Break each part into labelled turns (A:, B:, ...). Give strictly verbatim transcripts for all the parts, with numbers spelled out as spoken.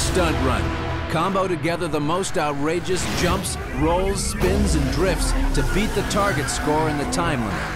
A: Stunt Run. Combo together the most outrageous jumps, rolls, spins, and drifts to beat the target score in the time limit.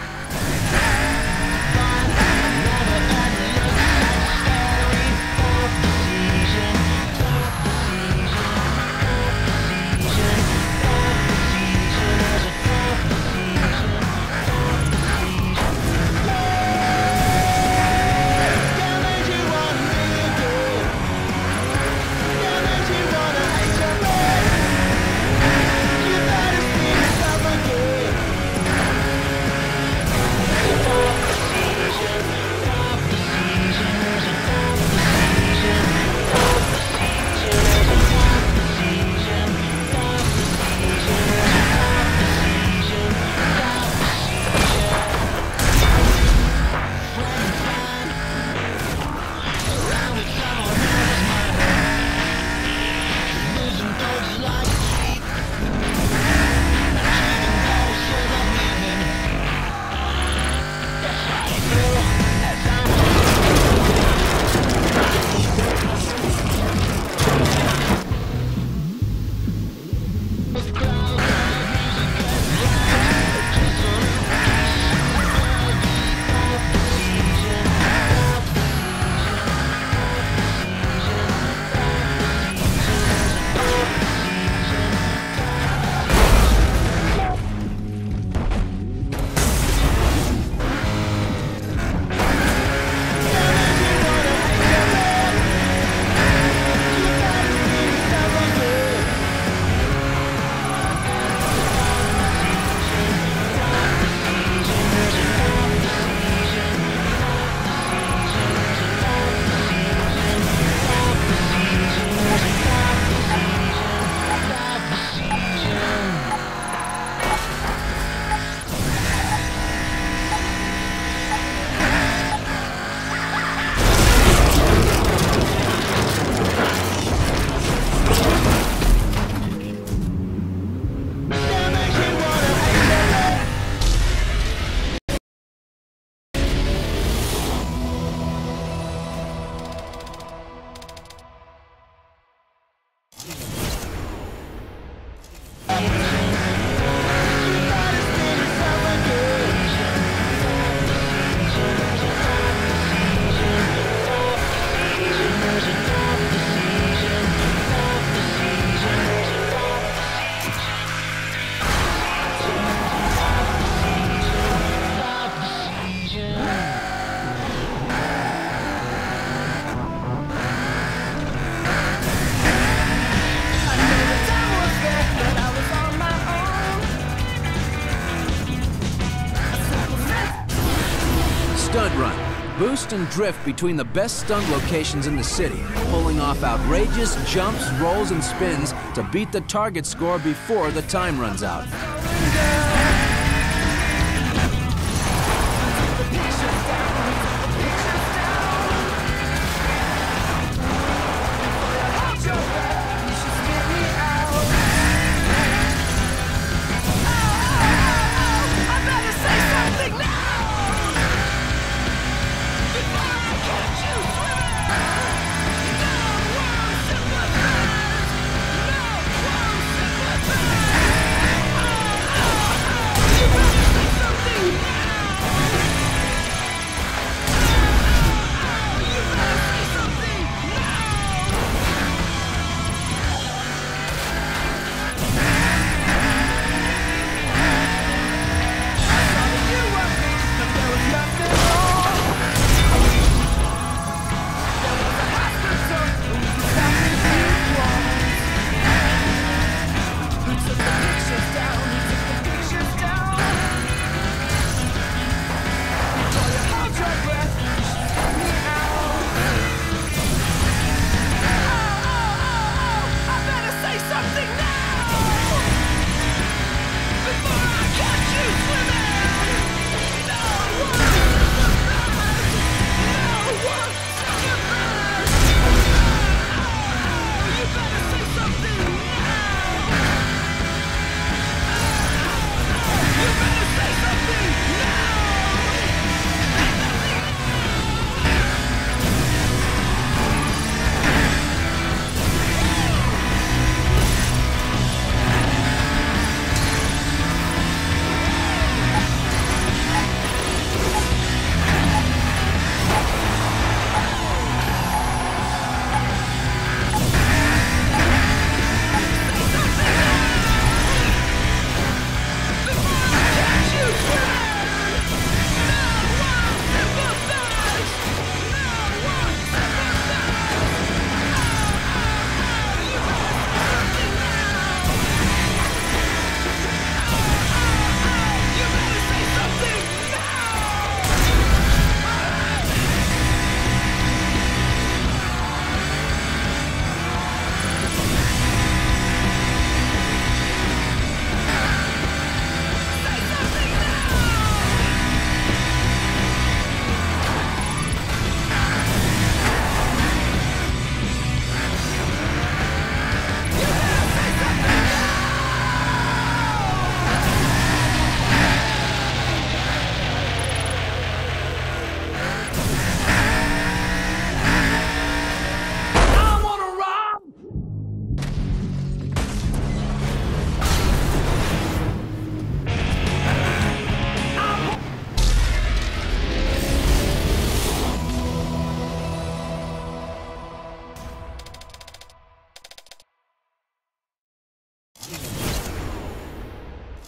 B: Stunt Run. Boost and drift between the best stunt locations in the city, pulling off outrageous jumps, rolls, and spins to beat the target score before the time runs out.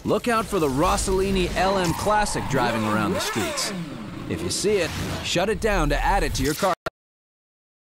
A: Look out for the Rossellini L M Classic driving around the streets. If you see it, shut it down to add it to your car